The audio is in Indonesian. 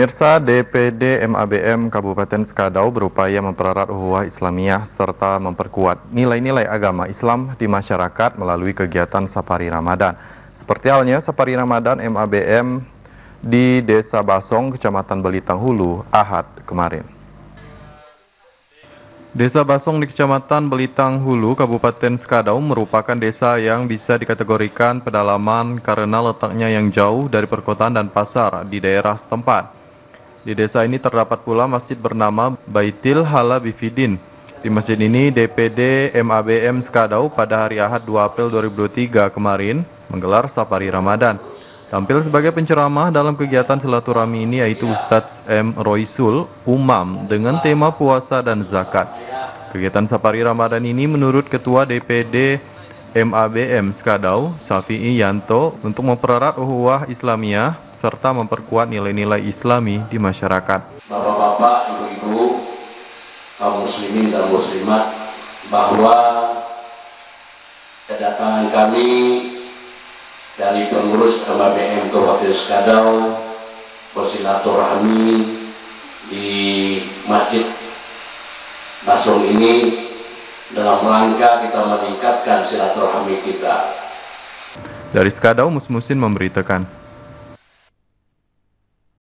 Pemirsa, DPD MABM Kabupaten Skadau berupaya mempererat ukhuwah Islamiyah serta memperkuat nilai-nilai agama Islam di masyarakat melalui kegiatan Safari Ramadan. Seperti halnya Safari Ramadan MABM di Desa Basong, Kecamatan Belitang Hulu, Ahad kemarin. Desa Basong di Kecamatan Belitang Hulu, Kabupaten Skadau merupakan desa yang bisa dikategorikan pedalaman karena letaknya yang jauh dari perkotaan dan pasar di daerah setempat. Di desa ini terdapat pula masjid bernama Baitil Halabifidin. Di masjid ini DPD MABM Skadau pada hari Ahad 2 April 2023 kemarin menggelar Safari Ramadan. Tampil sebagai penceramah dalam kegiatan silaturahmi ini yaitu Ustadz M. Roisul Umam dengan tema puasa dan zakat. Kegiatan Safari Ramadan ini menurut Ketua DPD MABM Skadau, Safi'i Yanto, untuk mempererat ukhuwah Islamiyah serta memperkuat nilai-nilai Islami di masyarakat. Bapak-bapak, ibu-ibu, kaum muslimin dan muslimat, bahwa kedatangan kami dari pengurus MABM Kabupaten Skadau bersilaturahmi di Masjid Basong ini dalam rangka kita meningkatkan silaturahmi kita. Dari Skadau, Musmusin memberitakan.